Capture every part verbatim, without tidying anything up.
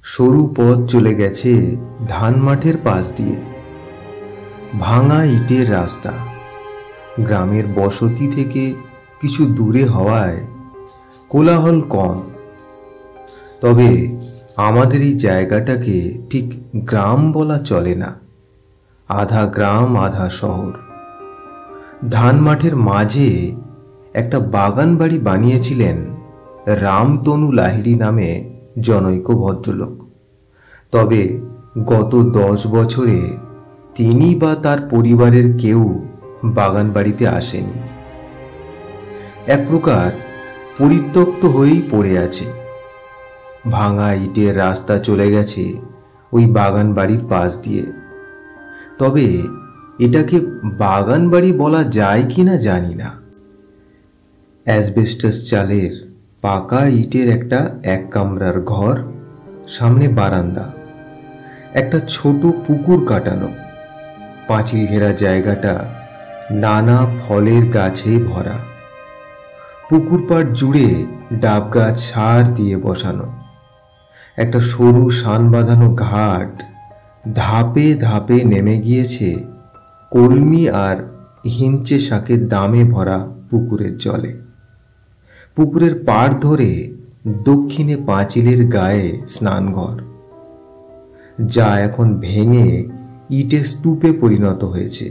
সরু পথ চলে গেছে ধান মাঠের পাশ দিয়ে। ভাঙা ইটের রাস্তা গ্রামের বসতি থেকে কিছু দূরে হওয়ায় কোলাহল কম। তবে আমাদের এই জায়গাটাকে ঠিক গ্রাম বলা চলে না, আধা গ্রাম আধা শহর। ধান মাঠের মাঝে একটা বাগান বাড়ি বানিয়েছিলেন রামতনু লাহিড়ী নামে জনৈক ভদ্রলোক। তবে গত দশ বছরে তিনি বা তার পরিবারের কেউ বাগান বাড়িতে আসেনি। এক প্রকার পরিত্যক্ত হয়েই পড়ে আছে। ভাঙা ইটের রাস্তা চলে গেছে ওই বাগান বাড়ির পাশ দিয়ে। তবে এটাকে বাগান বাড়ি বলা যায় কি না জানি না। অ্যাসবেস্টাস চালের পাকা ইটের একটা এক কামরার ঘর, সামনে বারান্দা, একটা ছোট পুকুর কাটানো, পাঁচিল ঘেরা জায়গাটা নানা ফলের গাছে ভরা। পুকুর পাড় জুড়ে ডাব গাছ সার দিয়ে বসানো। একটা সরু শান বাঁধানো ঘাট ধাপে ধাপে নেমে গিয়েছে কলমি আর হিঞ্চে শাকের দামে ভরা পুকুরের জলে। পুকুরের পাড় ধরে দক্ষিণে পাঁচিলের গায়ে স্নানঘর, যা এখন ভেঙে ইটের স্তূপে পরিণত হয়েছে।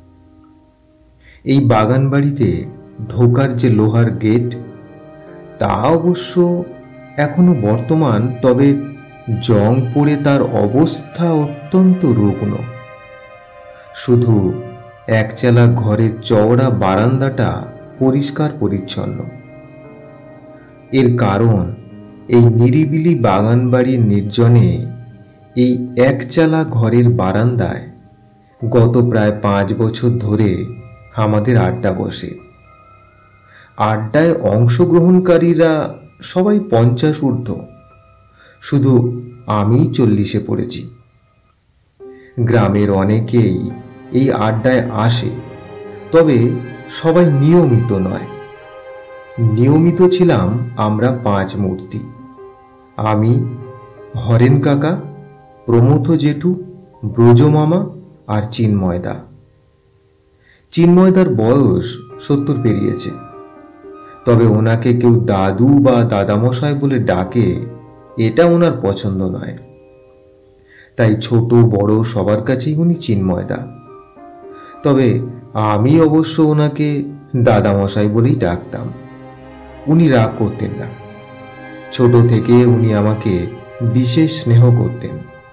এই বাগান বাড়িতে ঢোকার যে লোহার গেট, তা অবশ্য এখনো বর্তমান, তবে জং পড়ে তার অবস্থা অত্যন্ত রুগ্ন। শুধু একচালা ঘরের চওড়া বারান্দাটা পরিষ্কার পরিচ্ছন্ন। এর কারণ এই নিরিবিলি বাগান বাড়ির নির্জনে এই একচালা ঘরের বারান্দায় গত প্রায় পাঁচ বছর ধরে আমাদের আড্ডা বসে। আড্ডায় অংশগ্রহণকারীরা সবাই পঞ্চাশ ঊর্ধ্ব, শুধু আমি চল্লিশে পড়েছি। গ্রামের অনেকেই এই আড্ডায় আসে, তবে সবাই নিয়মিত নয়। নিয়মিত ছিলাম আমরা পাঁচ মূর্তি: আমি, হরেন কাকা, প্রমথ জেঠু, ব্রজমামা আর চিন্ময়দা। চিন্ময়দার বয়স সত্তর পেরিয়েছে, তবে ওনাকে কেউ দাদু বা দাদামশাই বলে ডাকে, এটা ওনার পছন্দ নয়। তাই ছোট বড় সবার কাছেই উনি চিন্ময়দা। তবে আমি অবশ্য ওনাকে দাদামশাই বলেই ডাকতাম। উনি রাগ করতেন না। ছোট থেকে উনি আমাকে বিশেষ স্নেহ করতেন।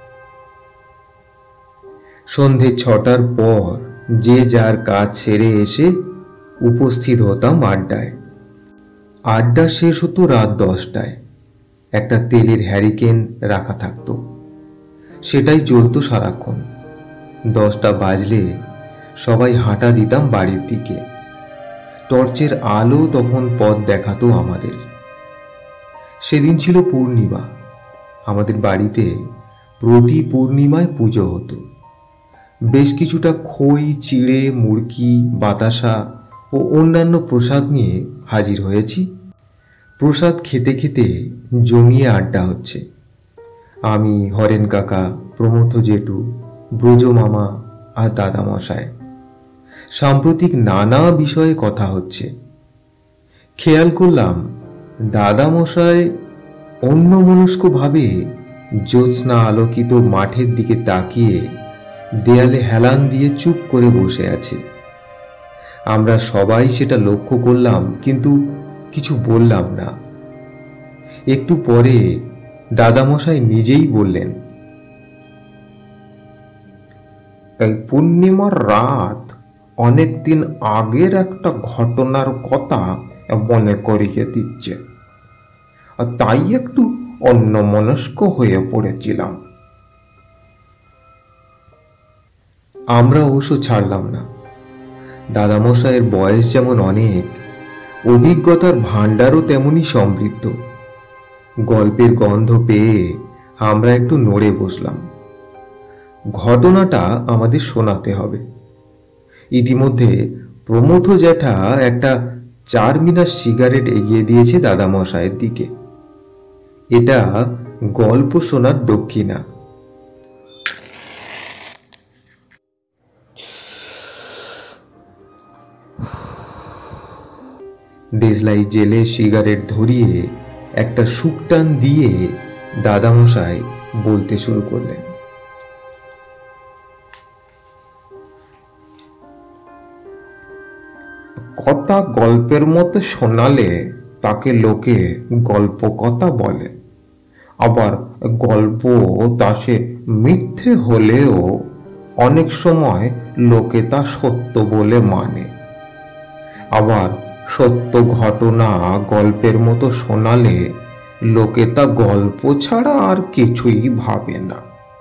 সন্ধে ছটার পর যে যার কাজ ছেড়ে এসে উপস্থিত হতাম আড্ডায়। আড্ডা শেষ হতো রাত দশটায়। একটা তেলের হ্যারিকেন রাখা থাকতো, সেটাই চলতো সারাক্ষণ। দশটা বাজলে সবাই হাঁটা দিতাম বাড়ির দিকে। টর্চের আলো তখন পথ দেখাতো আমাদের। সেদিন ছিল পূর্ণিমা। আমাদের বাড়িতে প্রতি পূর্ণিমায় পুজো হতো। বেশ কিছুটা খই, চিড়ে, মুড়কি, বাতাসা ও অন্যান্য প্রসাদ নিয়ে হাজির হয়েছি। প্রসাদ খেতে খেতে জমিয়ে আড্ডা হচ্ছে। আমি, হরেন কাকা, প্রমথ জেঠু, ব্রজমামা আর দাদামশাই। সাম্প্রতিক নানা বিষয়ে কথা হচ্ছে। খেয়াল করলাম দাদামশাই অন্যমনস্কভাবে জ্যোৎস্না আলোকিত মাঠের দিকে তাকিয়ে দেয়ালে হেলান দিয়ে চুপ করে বসে আছে। আমরা সবাই সেটা লক্ষ্য করলাম, কিন্তু কিছু বললাম না। একটু পরে দাদামশাই নিজেই বললেন, এই পূর্ণিমার রাত অনেকদিন আগের একটা ঘটনার কথা মনে করিয়ে দিচ্ছে, আর তাই একটু অন্যমনস্ক হয়ে পড়েছিলাম। আমরা অবশ্য ছাড়লাম না। দাদামশাইয়ের বয়স যেমন অনেক, অভিজ্ঞতার ভাণ্ডারও তেমনি সমৃদ্ধ। গল্পের গন্ধ পেয়ে আমরা একটু নড়ে বসলাম। ঘটনাটা আমাদের শোনাতে হবে। ইতিমধ্যে প্রমথ জ্যাঠা একটা চার মিনার সিগারেট এগিয়ে দিয়েছে দাদামশাইয়ের দিকে। এটা গল্প শোনার দক্ষিণা। দেশলাই জেলে সিগারেট ধরিয়ে একটা শুকটান দিয়ে দাদামশাই বলতে শুরু করলেন। কথা গল্পের মতো শোনালে তাকে লোকে গল্প কথা বলে, আবার গল্প তা সে মিথ্যে হলেও অনেক সময় লোকে তা সত্য বলে মানে। আবার সত্য ঘটনা গল্পের মতো শোনালে লোকে তা গল্প ছাড়া আর কিছুই ভাবে না।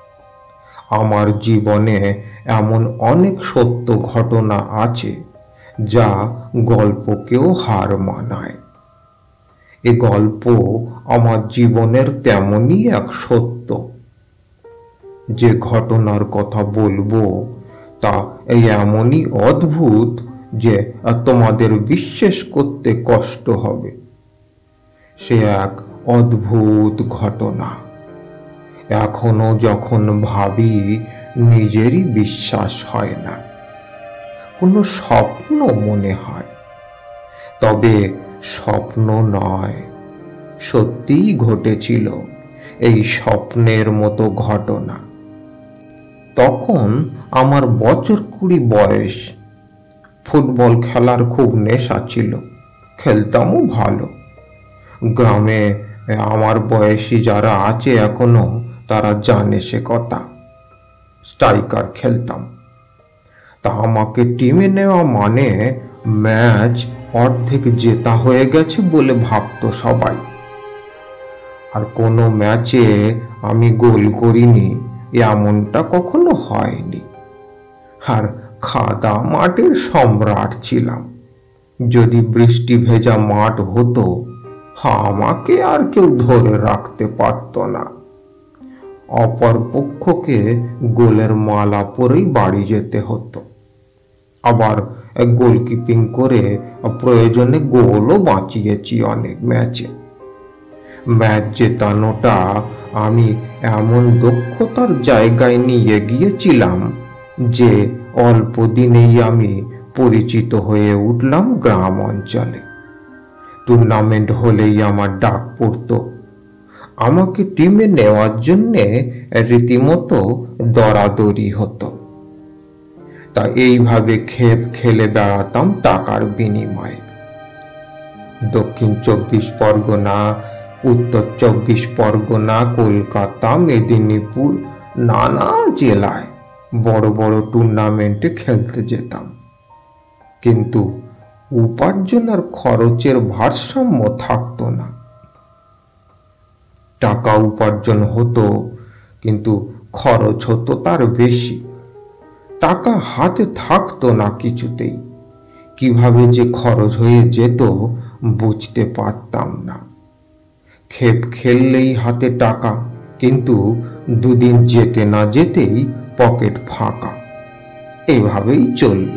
আমার জীবনে এমন অনেক সত্য ঘটনা আছে যা গল্পকেও হার মানায়। এ গল্প আমার জীবনের তেমনই এক সত্য। যে ঘটনার কথা বলবো তা এই এমনই অদ্ভুত যে তোমাদের বিশ্বাস করতে কষ্ট হবে। সে এক অদ্ভুত ঘটনা। এখনো যখন ভাবি নিজেরই বিশ্বাস হয় না। কোনো স্বপ্ন মনে হয়, তবে স্বপ্ন নয়, সত্যিই ঘটেছিল এই স্বপ্নের মতো ঘটনা। তখন আমার বছর কুড়ি বয়স। ফুটবল খেলার খুব নেশা ছিল, খেলতামও ভালো। গ্রামে আমার বয়সী যারা আছে এখনো তারা জানে সে কথা। স্ট্রাইকার খেলতাম। তা আমাকে টিমে নেওয়া মানে ম্যাচ অর্ধেক জেতা হয়ে গেছে বলে ভাবতো সবাই। আর কোনো ম্যাচে আমি গোল করিনি এমনটা কখনো হয়নি। আর খাদা মাঠের সম্রাট ছিলাম। যদি বৃষ্টি ভেজা মাঠ হতো আমাকে আর কেউ ধরে রাখতে পারত না। অপর পক্ষকে গোলের মালা পরেই বাড়ি যেতে হতো। আবার গোলকিপিং করে প্রয়োজনে গোলও বাঁচিয়েছি অনেক ম্যাচে। ম্যাচ জেতানোটা আমি এমন দক্ষতার জায়গায় নিয়ে গিয়েছিলাম যে অল্প দিনেই আমি পরিচিত হয়ে উঠলাম গ্রাম অঞ্চলে। টুর্নামেন্ট হলেই আমার ডাক পড়তো। আমাকে টিমে নেওয়ার জন্যে রীতিমতো দরাদরি হতো। তা এইভাবে খেপ খেলে বেড়াতাম টাকার বিনিময়ে। দক্ষিণ চব্বিশ পরগনা, উত্তর চব্বিশ পরগনা, কলকাতা, মেদিনীপুর, নানা জেলায় বড় বড় টুর্নামেন্টে খেলতে যেতাম। কিন্তু উপার্জন আর খরচের ভারসাম্য থাকতো না। টাকা উপার্জন হতো কিন্তু খরচ হতো তার বেশি। টাকা হাতে থাকতো না কিছুতেই। কিভাবে যে খরচ হয়ে যেত বুঝতে পারতাম না। খেপ খেললেই হাতে টাকা, কিন্তু দুদিন যেতে না যেতেই পকেট ফাঁকা। এভাবেই চলল।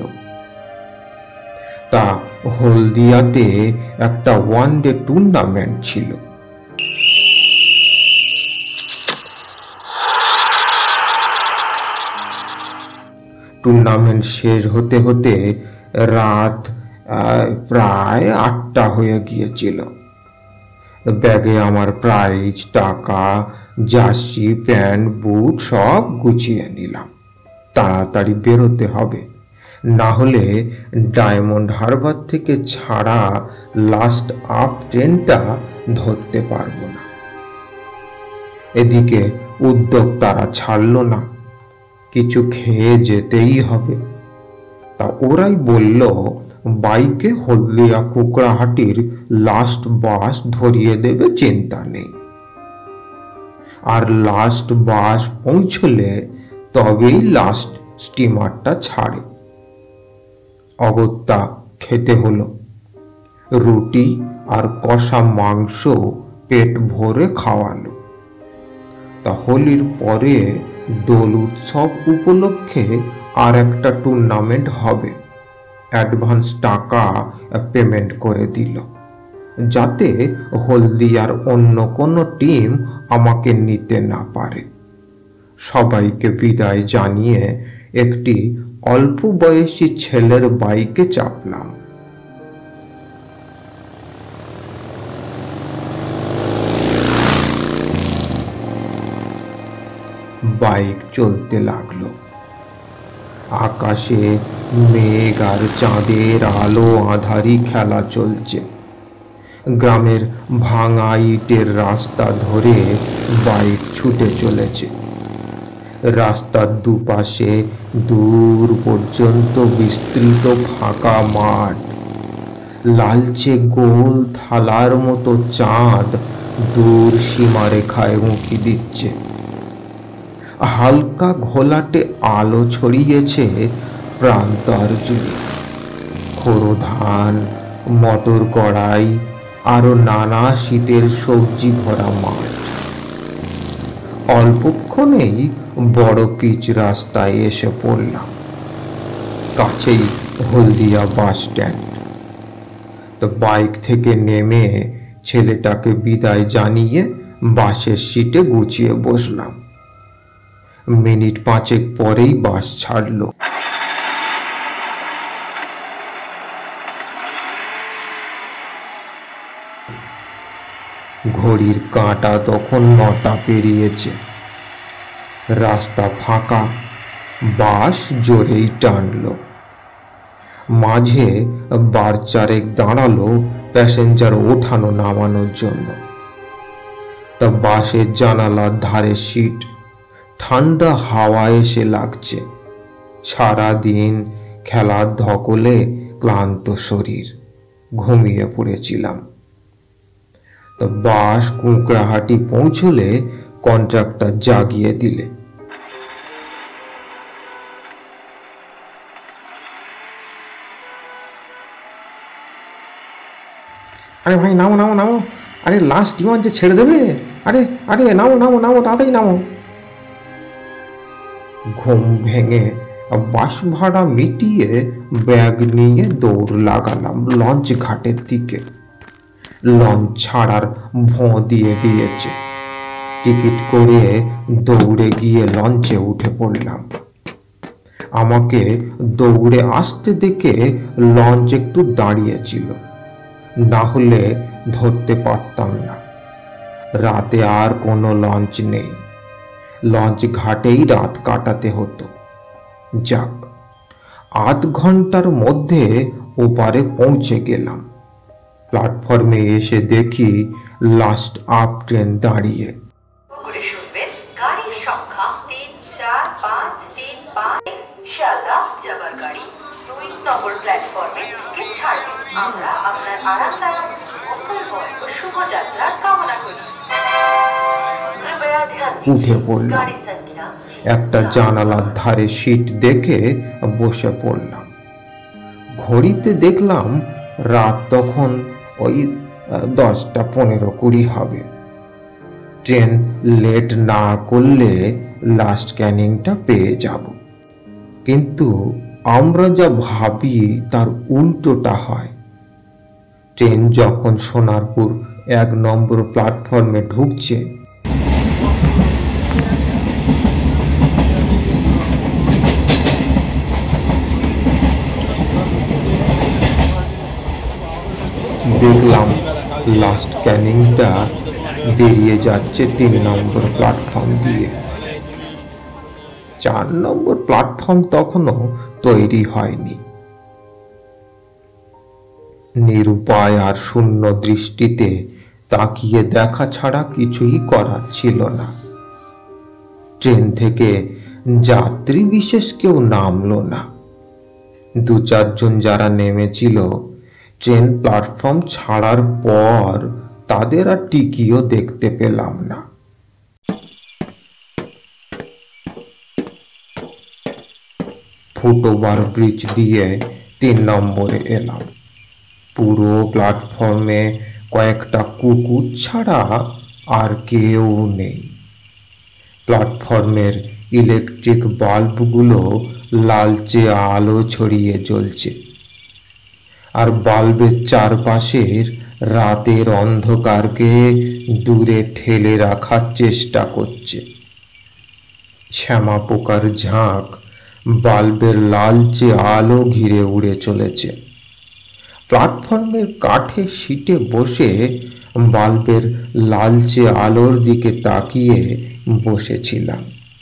তা হলদিয়াতে একটা ওয়ান ডে টুর্নামেন্ট ছিল। টুর্নামেন্ট শেষ হতে হতে রাত প্রায় আটটা হয়ে গিয়েছিল। ব্যাগে আমার প্রাইজ, টাকা, জার্সি, প্যান্ট, বুট সব গুছিয়ে নিলাম। তাড়াতাড়ি বেরোতে হবে, না হলে ডায়মন্ড হারবার থেকে ছাড়া লাস্ট আপ ট্রেনটা ধরতে পারবো না। এদিকে উদ্যোগ তারা ছাড়লো না, কিছু খেয়ে যেতেই হবে। তা ওরাই বলল বাইকে হলদিয়া কুকড়াহাটির লাস্ট বাস ধরিয়ে দেবে, চিন্তা নেই। আর লাস্ট বাস পৌঁছলে তবেই লাস্ট স্টিমারটা ছাড়ে। অগত্যা খেতে হলো। রুটি আর কষা মাংস পেট ভরে খাওয়ালো। তা হোলির পরে দোল উৎসব উপলক্ষে আর একটা টুর্নামেন্ট হবে। অ্যাডভান্স টাকা পেমেন্ট করে দিল। যাতে হলদিয়ার অন্য কোনো টিম আমাকে নিতে না পারে। সবাইকে বিদায় জানিয়ে একটি অল্প বয়সী ছেলের বাইকে চাপলাম। বাইক চলতে লাগলো। আকাশে মেঘ আর চাঁদের আলো আঁধারি খেলা চলছে। গ্রামের ভাঙা ইটের রাস্তা ধরে বাইক ছুটে চলেছে। রাস্তার দুপাশে দূর পর্যন্ত বিস্তৃত ফাঁকা মাঠ। লালচে গোল থালার মতো চাঁদ দূর সীমারেখায় উঁকি দিচ্ছে। হালকা ঘোলাটে আলো ছড়িয়েছে প্রান্তর জুড়ে। খোড়ো ধান, মটর কড়াই আরো নানা শীতের সবজি ভরা মাঠ। অল্পক্ষণেই বড় পিচ রাস্তায় এসে পড়লাম। কাছেই হলদিয়া বাস স্ট্যান্ড। তো বাইক থেকে নেমে ছেলেটাকে বিদায় জানিয়ে বাসের সিটে গুছিয়ে বসলাম। মিনিট পাঁচেক পরেই বাস ছাড়লো। ঘড়ির কাঁটা তখন নটা পেরিয়েছে। রাস্তা ফাঁকা, বাস জোরেই টানলো। মাঝে বার চারেক দাঁড়ালো প্যাসেঞ্জার ওঠানো নামানোর জন্য। তা বাসের জানালার ধারে সিট, ঠান্ডা হাওয়া এসে লাগছে। সারাদিন খেলার ধকলে ক্লান্ত শরীর, ঘুমিয়ে পড়েছিলাম। তো বাস কুঁকড়াহাটি পৌঁছলে কন্ট্রাক্টর জাগিয়ে দিলে। আরে ভাই নামো নামো নামো, আরে লাস্ট ডিমান্ড যে ছেড়ে দেবে, আরে আরে নামো নামো নামো তাড়াতাড়ি নামো। ঘুম ভেঙে বাস ভাড়া মিটিয়ে ব্যাগ নিয়ে দৌড় লাগালাম লঞ্চ ঘাটের দিকে। লঞ্চ ছাড়ার ভোঁ দিয়ে দিয়েছে। টিকিট করে দৌড়ে গিয়ে লঞ্চে উঠে পড়লাম। আমাকে দৌড়ে আসতে দেখে লঞ্চ একটু দাঁড়িয়েছিল, না হলে ধরতে পারতাম না। রাতে আর কোনো লঞ্চ নেই, লঞ্চ ঘাটেই রাত কাটাতে হতো। যাক, আধ ঘন্টার মধ্যে ওপারে পৌঁছে গেলাম। প্ল্যাটফর্মে এসে দেখি লাস্ট আপ ট্রেন দাঁড়িয়ে। উঠে পড়লাম। একটা জানালার ধারে সিট দেখে বসে পড়লাম। ঘড়িতে দেখলাম রাত তখন ওই দশটা পনেরো কুড়ি হবে। ট্রেন লেট না করলে লাস্ট ক্যানিংটা পেয়ে যাব। কিন্তু আমরা যা ভাবি তার উল্টোটা হয়। ট্রেন যখন সোনারপুর এক নম্বর প্ল্যাটফর্মে ঢুকছে, দেখলাম লাস্ট ক্যানিংটা বেরিয়ে যাচ্ছে তিন নম্বর প্ল্যাটফর্ম দিয়ে। চার নম্বর প্ল্যাটফর্ম তখনও তৈরি হয়নি। নিরুপায় আর শূন্য দৃষ্টিতে তাকিয়ে দেখা ছাড়া কিছুই করার ছিল না। ট্রেন থেকে যাত্রী বিশেষ কেউ নামলো না। দু চারজন যারা নেমেছিল, ট্রেন প্ল্যাটফর্ম ছাড়ার পর তাদের আর টিকিও দেখতে পেলাম না। ফুটওভার ব্রিজ দিয়ে তিন নম্বরে এলাম। পুরো প্ল্যাটফর্মে কয়েকটা কুকুর ছাড়া আর কেউ নেই। প্ল্যাটফর্মের ইলেকট্রিক বাল্বগুলো লালচে আলো ছড়িয়ে জ্বলছে, আর বাল্বের চারপাশের রাতের অন্ধকারকে দূরে ঠেলে রাখার চেষ্টা করছে। শ্যামা পোকার ঝাঁক বাল্বের লালচে আলো ঘিরে উড়ে চলেছে। প্ল্যাটফর্মের কাঠের সিটে বসে বাল্বের লালচে আলোর দিকে তাকিয়ে বসেছিলাম।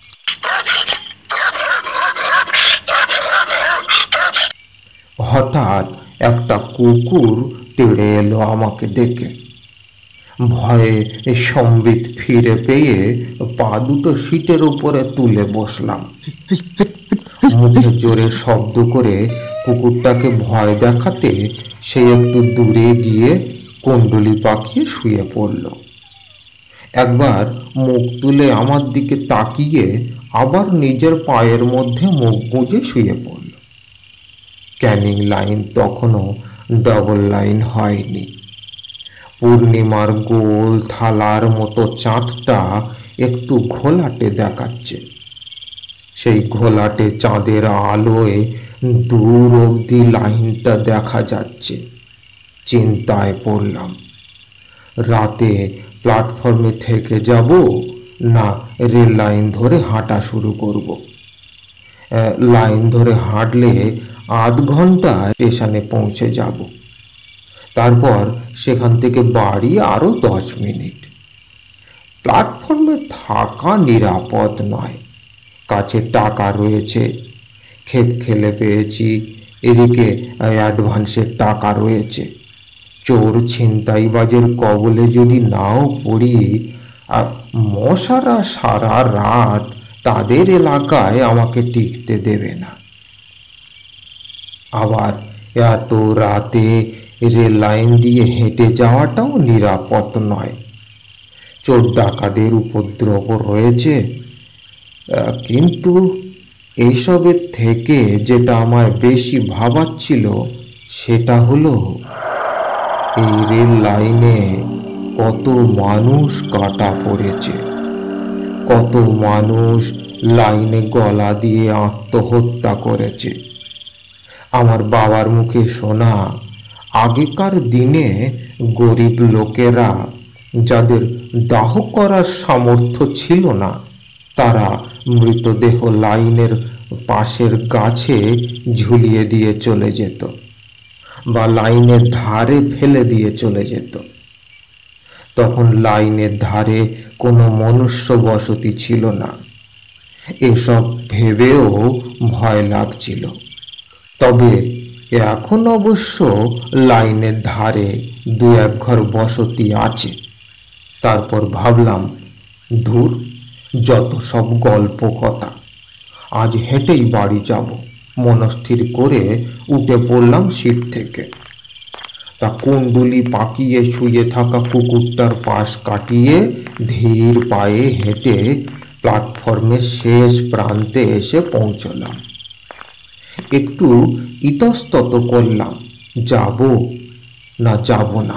হঠাৎ একটা কুকুর তেড়ে এলো আমাকে দেখে। ভয়ে সম্বিত ফিরে পেয়ে পা দুটো সিটের উপরে তুলে বসলাম। মুখে জোরে শব্দ করে কুকুরটাকে ভয় দেখাতে সে একটু দূরে গিয়ে কুণ্ডলি পাকিয়ে শুয়ে পড়ল। একবার মুখ তুলে আমার দিকে তাকিয়ে আবার নিজের পায়ের মধ্যে মুখ গুঁজে শুয়ে পড়ল। ক্যানিং লাইন তখনও ডবল লাইন হয়নি। পূর্ণিমার গোল থালার মতো চাঁদটা একটু ঘোলাটে দেখাচ্ছে। সেই ঘোলাটে চাঁদের আলোয় দূর অবধি লাইনটা দেখা যাচ্ছে। চিন্তায় পড়লাম, রাতে প্ল্যাটফর্মে থেকে যাব না রেল লাইন ধরে হাঁটা শুরু করব। লাইন ধরে হাঁটলে আধ ঘন্টা স্টেশনে পৌঁছে যাব। তারপর সেখান থেকে বাড়ি আরো দশ মিনিট। প্ল্যাটফর্মে থাকা নিরাপদ নয়। কাছে টাকা রয়েছে, খেপ খেলে পেয়েছি, এদিকে অ্যাডভান্সের টাকা রয়েছে। চোর ছিনতাইবাজের কবলে যদি নাও পড়ি, আর মশারা সারা রাত তাদের এলাকায় আমাকে টিকতে দেবে না। আবার এত রাতে রেল লাইন দিয়ে হেঁটে যাওয়াটাও নিরাপদ নয়। চোর ডাকাতের উপদ্রব রয়েছে। কিন্তু এইসবের থেকে যেটা আমায় বেশি ভাবাচ্ছিল সেটা হলো এই রেল লাইনে কত মানুষ কাটা পড়েছে, কত মানুষ লাইনে গলা দিয়ে আত্মহত্যা করেছে। আমার বাবার মুখে শোনা, আগেকার দিনে গরিব লোকেরা যাদের দাহ করার সামর্থ্য ছিল না, তারা মৃতদেহ লাইনের পাশের গাছে ঝুলিয়ে দিয়ে চলে যেত বা লাইনের ধারে ফেলে দিয়ে চলে যেত। তখন লাইনের ধারে কোনো মনুষ্য বসতি ছিল না। এসব ভেবেও ভয় লাগছিল। তবে এখন অবশ্য লাইনের ধারে দু এক ঘর বসতি আছে। তারপর ভাবলাম, ধুর, যত সব গল্প কথা, আজ হেঁটেই বাড়ি যাব। মনস্থির করে উঠে পড়লাম সিট থেকে। তা কুণ্ডলি পাকিয়ে শুয়ে থাকা কুকুরটার পাশ কাটিয়ে ধীর পায়ে হেঁটে প্ল্যাটফর্মের শেষ প্রান্তে এসে পৌঁছলাম। একটু ইতস্তত করলাম, যাব না যাব না।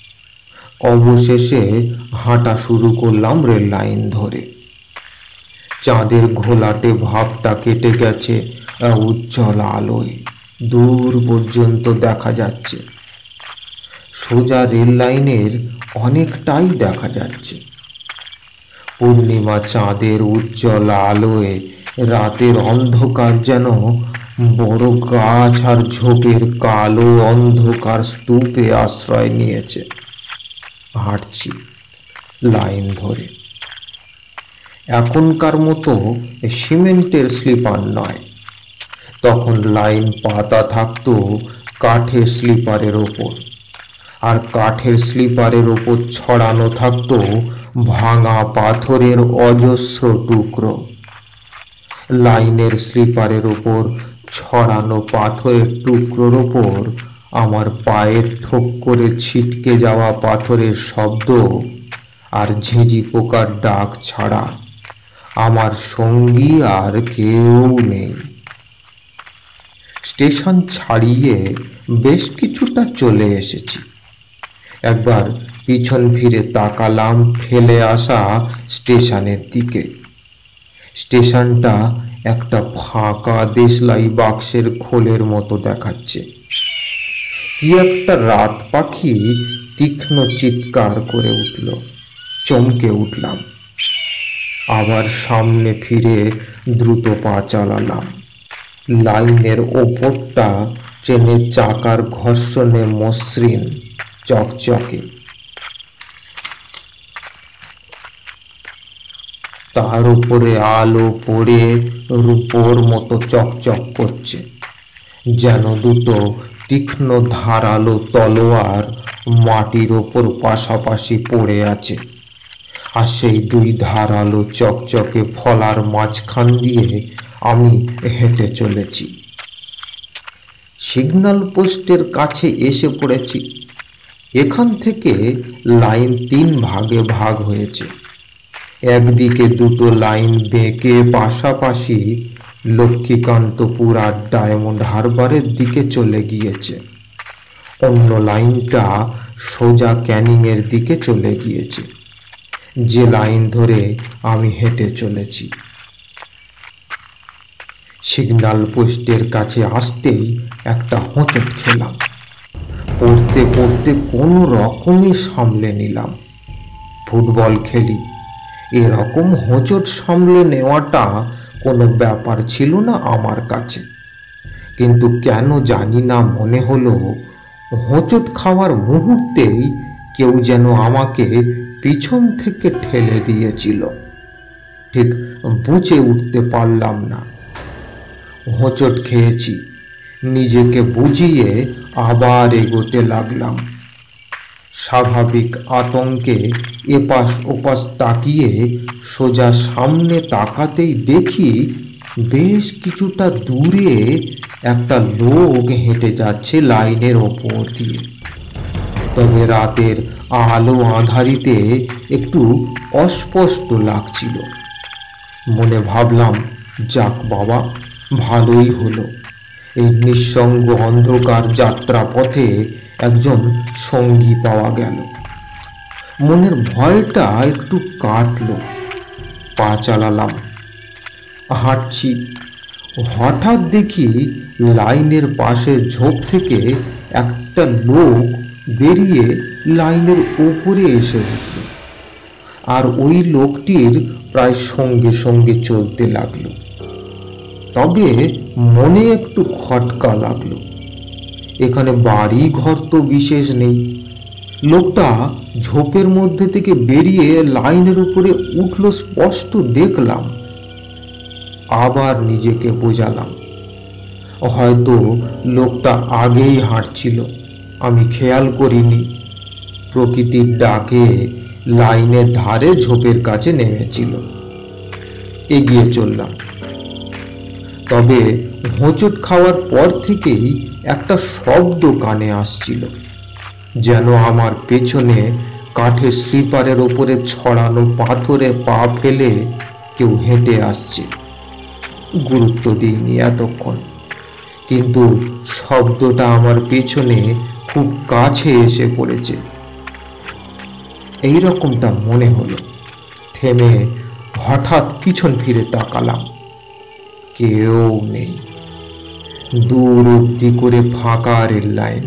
অবশেষে হাঁটা শুরু করলাম রেল লাইন ধরে। চাঁদের ঘোলাটে ভাবটা কেটে গেছে উজ্জ্বল আলোয়, দূর পর্যন্ত দেখা যাচ্ছে। সোজা রেল লাইনের অনেকটাই দেখা যাচ্ছে। পূর্ণিমা চাঁদের উজ্জ্বল আলোয় রাতের অন্ধকার যেন বড় গাছ আর ঝোপের কালো অন্ধকার স্তূপে আশ্রয় নিয়েছে। হাঁটছি লাইন ধরে। এখনকার মতো সিমেন্টের স্লিপার নয়, তখন লাইন পাতা থাকতো কাঠের স্লিপারের ওপর, আর কাঠের স্লিপারের ওপর ছড়ানো থাকতো ভাঙা পাথরের অজস্র টুকরো। লাইনের স্লিপারের ওপর ছড়ানো পাথরের টুকরোর ওপর আমার পায়ের ঠোক করে ছিটকে যাওয়া পাথরের শব্দ আর ঝিঁঝি পোকার ডাক ছাড়া আমার সঙ্গী আর কেউ নেই। স্টেশন ছাড়িয়ে বেশ কিছুটা চলে এসেছি। একবার পিছন ফিরে তাকালাম ফেলে আসা স্টেশনের দিকে। স্টেশনটা একটা ফাঁকা দেশলাই বাক্সের খোলের মতো দেখাচ্ছে। কি একটা রাত পাখি তীক্ষ্ণ চিৎকার করে উঠল। চমকে উঠলাম, আবার সামনে ফিরে দ্রুত পা চালালাম। লাইনের ওপরটা ট্রেনের চাকার ঘর্ষণে মসৃণ, চকচকে। তার উপরে আলো পড়ে রূপোর মতো চকচক করছে, যেন দুটো তীক্ষ্ণ ধারালো তলোয়ার মাটির ওপর পাশাপাশি পড়ে আছে। আর সেই দুই ধারালো চকচকে ফলার মাঝখান দিয়ে আমি হেঁটে চলেছি। সিগন্যাল পোস্টের কাছে এসে পড়েছি। এখান থেকে লাইন তিন ভাগে ভাগ হয়েছে। একদিকে দুটো লাইন বেঁকে পাশাপাশি লক্ষ্মীকান্তপুর আর ডায়মন্ড হারবারের দিকে চলে গিয়েছে। অন্য লাইনটা সোজা ক্যানিংয়ের দিকে চলে গিয়েছে, যে লাইন ধরে আমি হেঁটে চলেছি। সিগন্যাল পোস্টের কাছে আসতেই একটা হোঁচট খেলাম। পড়তে পড়তে কোনো রকমই সামলে নিলাম। ফুটবল খেলি, এরকম হোঁচট সামলে নেওয়াটা কোনো ব্যাপার ছিল না আমার কাছে। কিন্তু কেন জানি না মনে হলো হোঁচট খাওয়ার মুহূর্তেই কেউ যেন আমাকে পিছন থেকে ঠেলে দিয়েছিল। ঠিক বুঝে উঠতে পারলাম না। হোঁচট খেয়েছি, নিজেকে বুঝিয়ে আবার এগোতে লাগলাম। স্বাভাবিক আতঙ্কে এপাশ ওপাশ তাকিয়ে সোজা সামনে তাকাতেই দেখি বেশ কিছুটা দূরে একটা লোক হেঁটে যাচ্ছে লাইনের ওপর দিয়ে। তবে রাতের আলো আঁধারিতে একটু অস্পষ্ট লাগছিল। মনে ভাবলাম, যাক বাবা, ভালোই হলো, এই নিঃসঙ্গ অন্ধকার যাত্রা পথে একজন সঙ্গী পাওয়া গেল। মনের ভয়টা একটু কাটলো। পা চালালাম, হাঁটছি। হঠাৎ দেখি লাইনের পাশে ঝোপ থেকে একটা লোক বেরিয়ে লাইনের উপরে এসে উঠল, আর ওই লোকটির প্রায় সঙ্গে সঙ্গে চলতে লাগলো। তবে মনে একটু খটকা লাগলো। এখানে বাড়ি ঘর তো বিশেষ নেই। লোকটা ঝোপের মধ্যে থেকে বেরিয়ে লাইনের উপরে উঠল স্পষ্ট দেখলাম। আবার নিজেকে বোঝালাম, হয়তো লোকটা আগেই হাঁটছিল, আমি খেয়াল করিনি। প্রকৃতির ডাকে লাইনের ধারে ঝোপের কাছে নেমেছিল। এগিয়ে চললাম। তবে হোঁচট খাওয়ার পর থেকেই একটা শব্দ কানে আসছিল, যেন আমার পেছনে কাঠের স্লিপারের ওপরে ছড়ানো পাথরে পা ফেলে কেউ হেঁটে আসছে। গুরুত্ব দিইনি এতক্ষণ, কিন্তু শব্দটা আমার পেছনে খুব কাছে এসে পড়েছে, এই রকমটা মনে হলো। থেমে হঠাৎ পিছন ফিরে তাকালাম, কেউ নেই। দূর অবধি করে ফাঁকা রেল লাইন।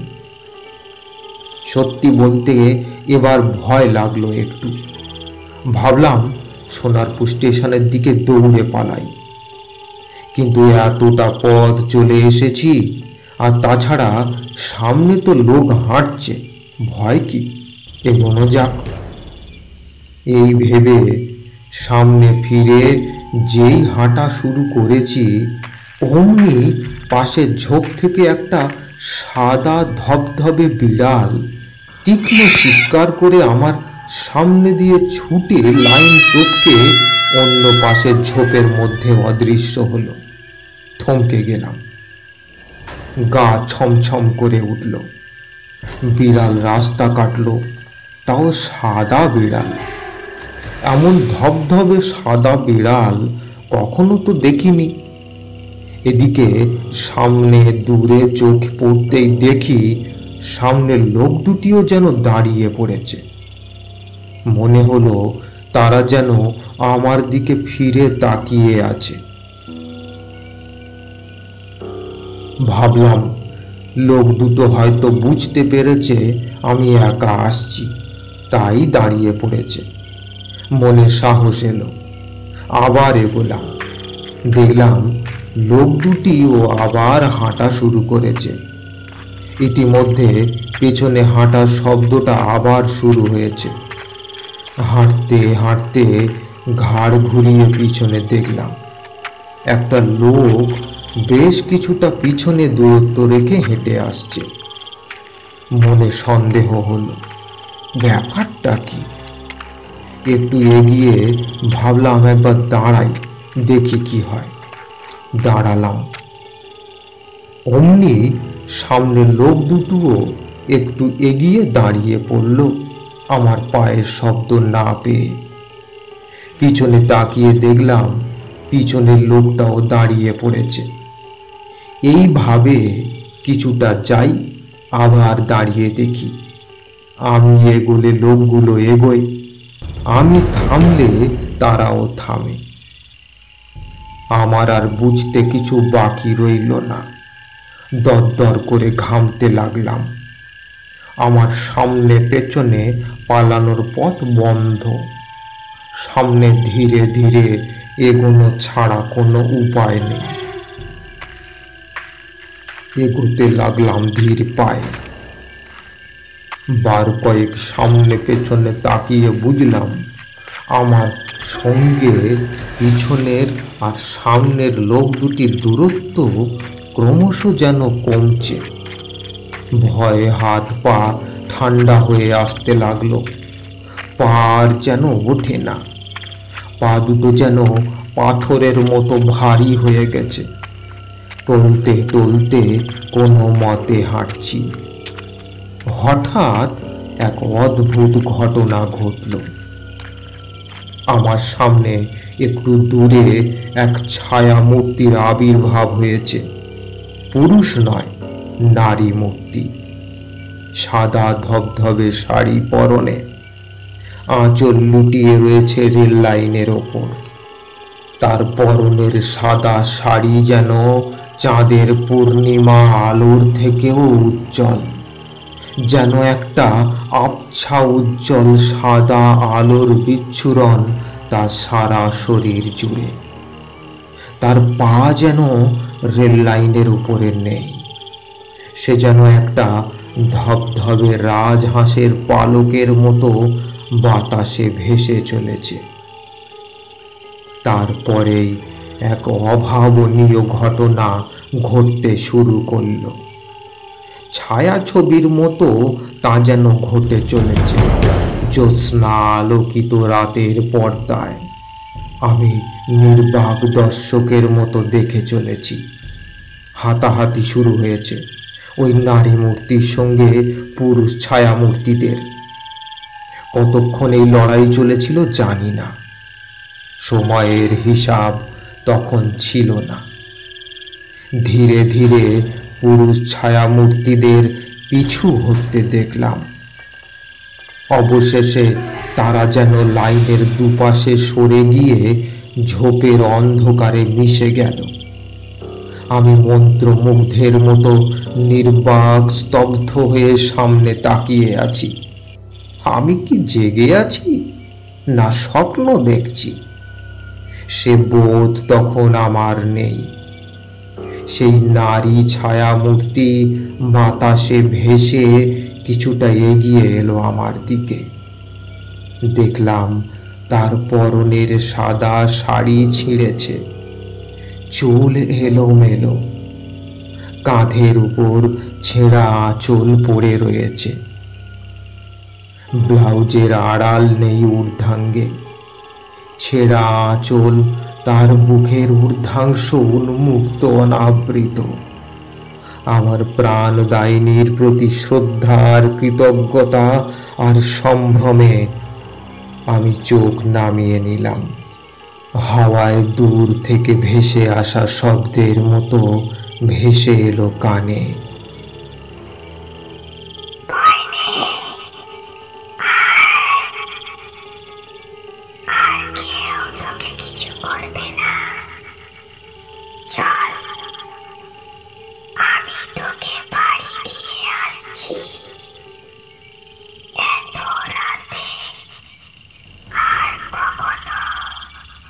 সত্যি বলতে এবার ভয় লাগলো একটু। ভাবলাম সোনারপুর স্টেশনের দিকে দৌড়ে পালাই, কিন্তু এতটা পথ চলে এসেছি, আর তাছাড়া সামনে তো লোক হাঁটছে, ভয় কি, এগোনো যাক। এই ভেবে সামনে ফিরে যেই হাঁটা শুরু করেছি, অমনি পাশের ঝোপ থেকে একটা সাদা ধবধবে বিড়াল তীক্ষ্ণ চিৎকার করে আমার সামনে দিয়ে ছুটে লাইন টপকে অন্য পাশের ঝোপের মধ্যে অদৃশ্য হলো। থমকে গেলাম, গা ছমছম করে উঠল। বিড়াল রাস্তা কাটলো, তাও সাদা বিড়াল। এমন ধবধবে সাদা বিড়াল কখনো তো দেখিনি। এদিকে সামনে দূরে চোখ পড়তেই দেখি সামনের লোক দুটিও যেন দাঁড়িয়ে পড়েছে। মনে হলো তারা যেন আমার দিকে ফিরে তাকিয়ে আছে। ভাবলাম লোক দুটো হয়তো বুঝতে পেরেছে আমি একা আসছি, তাই দাঁড়িয়ে পড়েছে। মনে সাহস এলো, আবার এগোলাম। দেখলাম লোক দুটিও আবার হাঁটা শুরু করেছে। ইতিমধ্যে পেছনে হাঁটার শব্দটা আবার শুরু হয়েছে। হাঁটতে হাঁটতে ঘাড় ঘুরিয়ে পিছনে দেখলাম একটা লোক বেশ কিছুটা পিছনে দূরত্ব রেখে হেঁটে আসছে। মনে সন্দেহ হলো, ব্যাপারটা কি? একটু এগিয়ে ভাবলাম একবার দাঁড়াই, দেখি কি হয়। দাঁড়ালাম। অমনি সামনে লোক দুটোও একটু এগিয়ে দাঁড়িয়ে পড়ল আমার পায়ের শব্দ না পেয়ে। পিছনে তাকিয়ে দেখলাম পিছনের লোকটাও দাঁড়িয়ে পড়েছে। এইভাবে কিছুটা যাই, আবার দাঁড়িয়ে দেখি। আমি এগোলে লোকগুলো এগোয়, আমি থামলে তারাও থামে। আমার আর বুঝতে কিছু বাকি রইল না। দরদর করে ঘামতে লাগলাম। আমার সামনে পেছনে পালানোর পথ বন্ধ। সামনে ধীরে ধীরে এগোনো ছাড়া কোনো উপায় নেই। এগোতে লাগলাম ধীর পায়ে। বার কয়েক সামনে পেছনে তাকিয়ে বুঝলাম আমার সঙ্গে পিছনের আর সামনের লোক দুটির দূরত্ব ক্রমশ যেন কমছে। ভয়ে হাত পা ঠান্ডা হয়ে আসতে লাগলো। পার যেন ওঠে না। পা দুটো যেন পাথরের মতো ভারী হয়ে গেছে। টলতে টলতে কোনো মতে হাঁটছি। হঠাৎ এক অদ্ভুত ঘটনা ঘটল। আমার সামনে একটু দূরে এক ছায়া মূর্তির আবির্ভাব হয়েছে। পুরুষ নয়, নারী মূর্তি। সাদা ধবধবে শাড়ি পরনে, আঁচল লুটিয়ে রয়েছে রেল লাইনের ওপর। তার পরনের সাদা শাড়ি যেন চাঁদের পূর্ণিমা আলোর থেকেও উজ্জ্বল। যেন একটা আবছা উজ্জ্বল সাদা আলোর বিচ্ছুরণ তার সারা শরীর জুড়ে। তার পা যেন রেল লাইনের উপরে নেই। সে যেন একটা ধবধবে রাজহাঁসের পালকের মতো বাতাসে ভেসে চলেছে। তারপরেই এক অভাবনীয় ঘটনা ঘটতে শুরু করল। ছায়াছবির মতো তা যেন ঘটে চলেছে জ্যোৎস্না আলোকিত রাতের পর্দায়। আমি নির্বাক দর্শকের মতো দেখে চলেছি। হাতাহাতি শুরু হয়েছে ওই নারী মূর্তির সঙ্গে পুরুষ ছায়া মূর্তিদের। কতক্ষণ এই লড়াই চলেছিল জানি না। সময়ের হিসাব তখন ছিল না। ধীরে ধীরে পুরুষ ছায়া মূর্তিদের পিছু হতে দেখলাম। অবশেষে তারা যেন লাইনের দুপাশে সরে গিয়ে ঝোপের অন্ধকারে মিশে গেল। আমি মন্ত্রমুগ্ধের মতো নির্বাক স্তব্ধ হয়ে সামনে তাকিয়ে আছি। আমি কি জেগে আছি না স্বপ্ন দেখছি? সে বোধ তখন আমার নেই। সেই নারী ছায়া মূর্তি বাতাসে ভেসে কিছুটা এগিয়ে এলো আমার দিকে। দেখলাম তার পরনের সাদা শাড়ি ছিঁড়েছে, চুল এলোমেলো, কাঁধের উপর ছেঁড়া আঁচল পড়ে রয়েছে। ব্লাউজের আড়াল নেই ঊর্ধ্বাঙ্গে। ছেঁড়া আঁচল তার বুকের ঊর্ধ্বাংশ উন্মুক্ত, অনাবৃত। আমার প্রাণদায়িনীর প্রতি শ্রদ্ধার কৃতজ্ঞতা আর সম্ভ্রমে আমি চোখ নামিয়ে নিলাম। হাওয়ায় দূর থেকে ভেসে আসা শব্দের মতো ভেসে এলো কানে। চল, আমি তোকে বাড়ি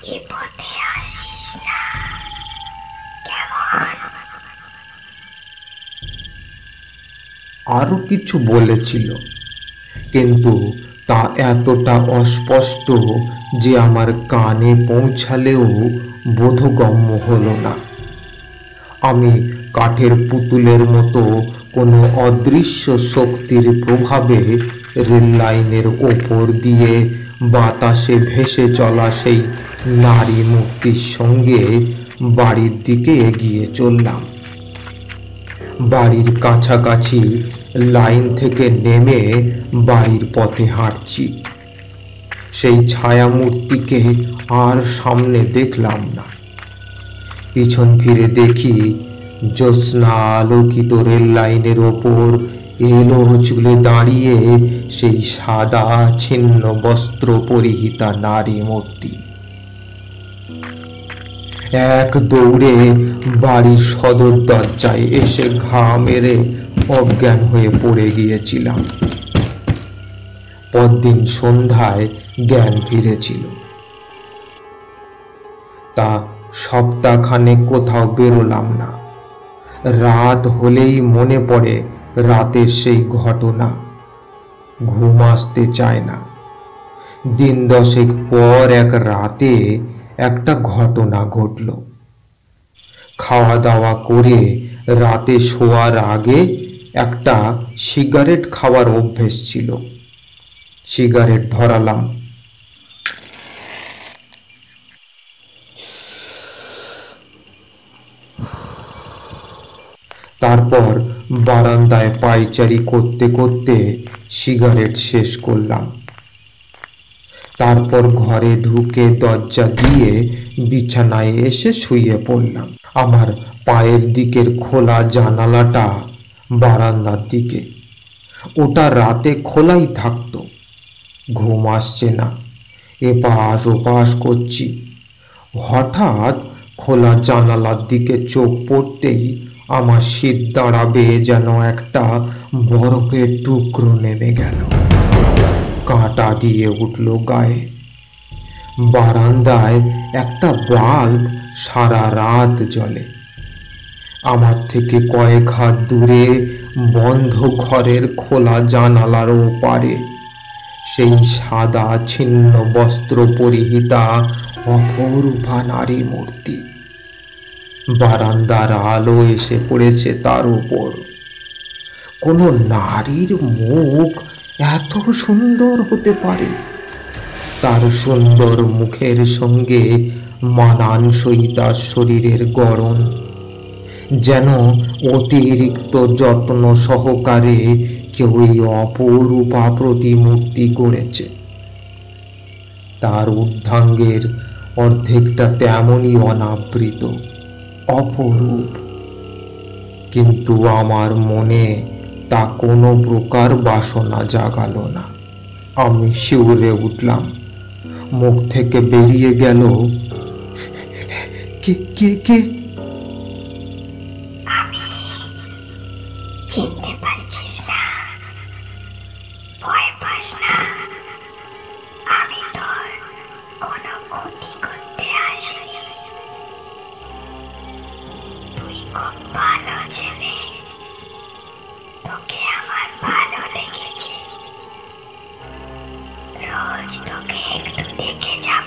এ পথে আসিস না, কেমন? আরো কিছু বলেছিল, কিন্তু তা এতটা অস্পষ্ট যে আমার কানে পৌঁছালেও বোধগম্য হলো না। আমি কাঠের পুতুলের মতো কোনো অদৃশ্য শক্তির প্রভাবে রেল লাইনের ওপর দিয়ে বাতাসে ভেসে চলা সেই নারী মূর্তির সঙ্গে বাড়ির দিকে এগিয়ে চললাম। বাড়ির কাছাকাছি লাইন থেকে নেমে বাড়ির পথে হাঁটছি। সেই ছায়ামূর্তিকে আর সামনে দেখলাম না। পিছন ফিরে দেখি জ্যোৎস্না আলোকিত রেল লাইনের ওপর এলো চুলে দাঁড়িয়ে সেই সাদা ছিন্ন বস্ত্র পরিহিতা নারী মূর্তি। এক দৌড়ে বাড়ির সদর দরজায় এসে ঘা মেরে অজ্ঞান হয়ে পড়ে গিয়েছিলাম। পরদিন সন্ধ্যায় জ্ঞান ফিরেছিল। তা সপ্তাহখানেক কোথাও বেরোলাম না। রাত হলেই মনে পড়ে রাতের সেই ঘটনা। ঘুম আসতে চায় না। দিন দশেক পর এক রাতে একটা ঘটনা ঘটল। খাওয়া দাওয়া করে রাতে শোয়ার আগে একটা সিগারেট খাওয়ার অভ্যেস ছিল। সিগারেট ধরালাম। তারপর বারান্দায় পায়চারি করতে করতে সিগারেট শেষ করলাম। তারপর ঘরে ঢুকে দরজা দিয়ে বিছানায় এসে শুয়ে পড়লাম। আমার পায়ের দিকের খোলা জানালাটা বারান্দার দিকে। ওটা রাতে খোলাই থাকতো। ঘুম আসছে না। এপাশ ওপাশ করছি। হঠাৎ খোলা জানালার দিকে চোখ পড়তেই আমার শীত দাঁড়াবে যেন একটা বরফের টুকরো নেমে গেল। কাঁটা দিয়ে উঠল গায়ে। বারান্দায় একটা বাল্ব সারা রাত জ্বলে। আমার থেকে কয়েক হাত দূরে বন্ধ ঘরের খোলা জানালার ওপারে সেই সাদা ছিন্ন বস্ত্র পরিহিতা অপরূপা নারী মূর্তি। বারান্দার আলো এসে পড়েছে তার উপর। কোনো নারীর মুখ এত সুন্দর হতে পারে? তার সুন্দর মুখের সঙ্গে মানানসই তার শরীরের গড়ন, যেন অতিরিক্ত যত্ন সহকারে কেউ এই অপরূপা প্রতিমূর্তি গড়েছে। তার ঊর্ধ্বাঙ্গের অর্ধেকটা তেমনই অনাবৃত, অপরূপ। কিন্তু আমার মনে তা কোনো প্রকার বাসনা জাগালো না। আমি শিউরে উঠলাম। মুখ থেকে বেরিয়ে গেল, কে কে কে? আমি। চিনতে পারছিস না? ভয় পাস না। আমি তোর কোনো ক্ষতি করতে আসিনি। তুই খুব ভালো ছেলে। তোকে আমার ভালো লেগেছে। রোজ তোকে একটু দেখে যাব।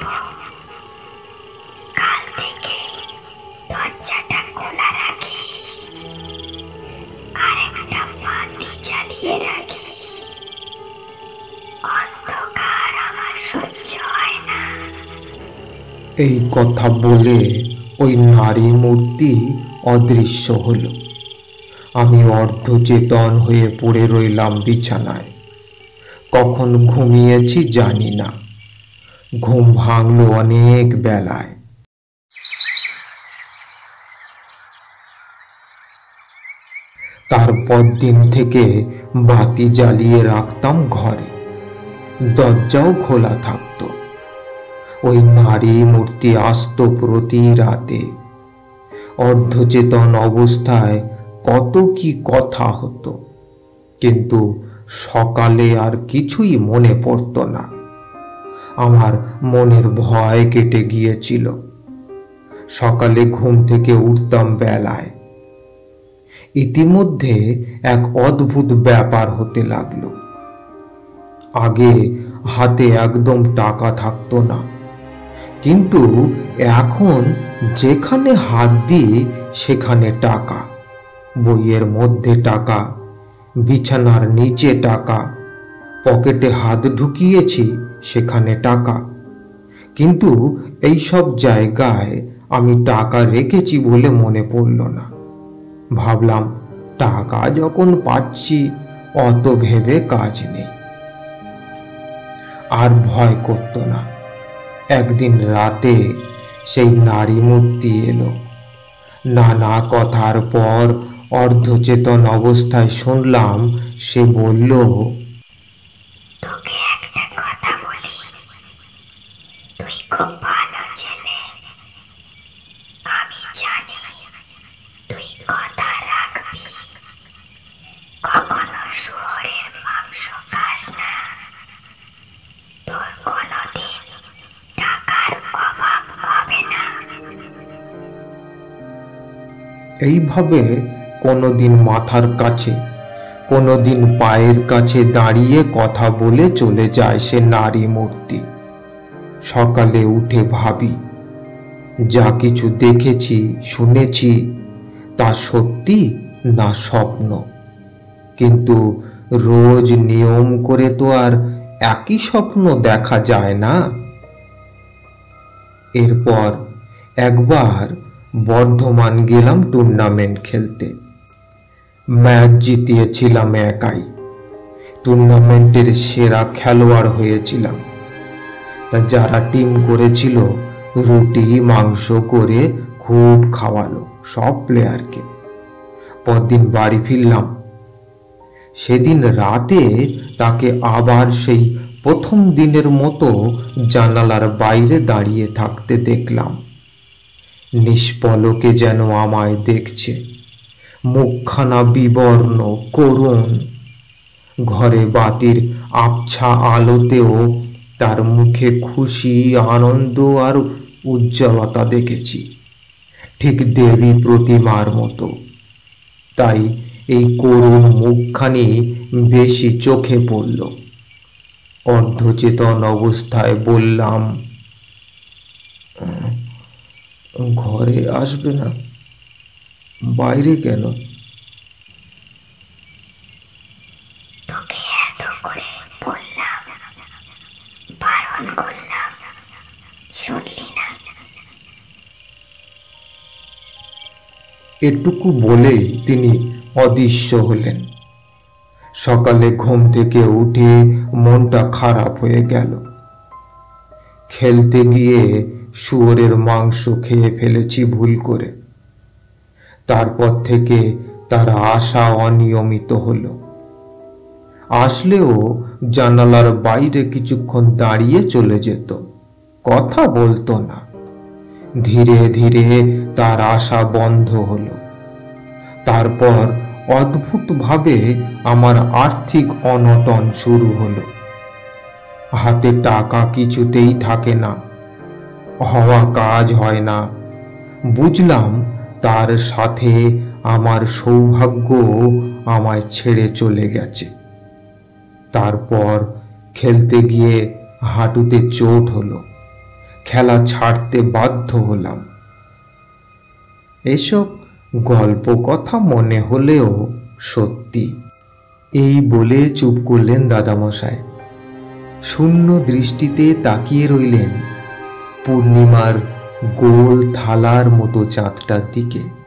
কাল থেকে দরজাটা খোলা রাখিস আর একটা বাতি জ্বালিয়ে রাখিস। অন্ধকার আমার সহ্য হয় না। এই কথা বলে ওই নারী মূর্তি অদৃশ্য হলো। আমি অর্ধচেতন হয়ে পড়ে রইলাম বিছানায়। কখন ঘুমিয়েছি জানি না। ঘুম ভাঙল অনেক বেলায়। তারপর দিন থেকে বাতি জ্বালিয়ে রাখতাম ঘরে। দরজাও খোলা থাকতো। ওই নারী মূর্তি আসতো প্রতি রাতে। অর্ধচেতন অবস্থায় কত কি কথা হতো, কিন্তু সকালে আর কিছুই মনে পড়তো না। আমার মনের ভয় কেটে গিয়েছিল। সকালে ঘুম থেকে উঠতাম বেলায়। ইতিমধ্যে এক অদ্ভুত ব্যাপার হতে লাগলো। আগে হাতে একদম টাকা থাকতো না, কিন্তু এখন যেখানে হাত দিই সেখানে টাকা। বইয়ের মধ্যে টাকা, বিছানার নিচে টাকা, পকেটে হাত ঢুকিয়েছি সেখানে টাকা। কিন্তু এই সব জায়গায় আমি টাকা রেখেছি বলে মনে পড়ল না। ভাবলাম টাকা যখন পাচ্ছি অত ভেবে কাজ নেই। আর ভয় করতো না। একদিন রাতে সেই নারী মূর্তি এলো। নানা কথার পর অর্ধচেতন অবস্থায় শুনলাম সে বলল, তোকে একটা কথা বলি, তুই খুব ভালো ছেলে। আমি জানি তুই কথা রাখবি। কখনো শুয়োরের মাংস খাস না। তোর কোনোদিন টাকার অভাব হবে না। এইভাবে কোনোদিন মাথার কাছে, কোনোদিন পায়ের কাছে দাঁড়িয়ে কথা বলে চলে যায় সে নারী মূর্তি। সকালে উঠে ভাবি, যা কিছু দেখেছি শুনেছি তা সত্যি না স্বপ্ন। কিন্তু রোজ নিয়ম করে তো আর একই স্বপ্ন দেখা যায় না। এরপর একবার বর্ধমান গেলাম টুর্নামেন্ট খেলতে। ম্যাচ জিতিয়েছিলাম একাই। টুর্নামেন্টের সেরা খেলোয়াড় হয়েছিলাম। তা যারা টিম করেছিল রুটি মাংস করে খুব খাওয়ালো সব প্লেয়ারকে। পরদিন বাড়ি ফিরলাম। সেদিন রাতে তাকে আবার সেই প্রথম দিনের মতো জানালার বাইরে দাঁড়িয়ে থাকতে দেখলাম। নিষ্পলকে যেন আমায় দেখছে, মুখখানা বিবর্ণ করুণ। ঘরে বাতির আবছা আলোতেও তার মুখে খুশি, আনন্দ আর উজ্জ্বলতা দেখেছি, ঠিক দেবী প্রতিমার মতো। তাই এই করুণ মুখখানি বেশি চোখে পড়ল। অর্ধচেতন অবস্থায় বললাম, ঘরে আসবে না? বাইরে কেন? তোকে এত করে বললাম, বারণ করলাম, শুনলি না। এটুকু বলেই তিনি অদৃশ্য হলেন। সকালে ঘুম থেকে উঠে মনটা খারাপ হয়ে গেল। খেলতে গিয়ে শুয়োরের মাংস খেয়ে ফেলেছি ভুল করে। তারপর থেকে তার আসা অনিয়মিত হলো। আসলেও জানালার বাইরে কিছুক্ষণ দাঁড়িয়ে চলে যেত, কথা বলতো না। ধীরে ধীরে তার আসা বন্ধ হলো। তারপর অদ্ভুতভাবে আমার আর্থিক অনটন শুরু হলো। হাতে টাকা কিছুতেই থাকে না, হওয়া কাজ হয় না। বুঝলাম তার সাথে আমার সৌভাগ্য আমায় ছেড়ে চলে গেছে। তারপর খেলতে গিয়ে হাঁটুতে চোট হলো, খেলা ছাড়তে বাধ্য হলাম। এসব গল্প কথা মনে হলেও সত্যি। এই বলে চুপ করলেন দাদামশাই। শূন্য দৃষ্টিতে তাকিয়ে রইলেন পূর্ণিমার গোল থালার মতো চাঁদটার দিকে।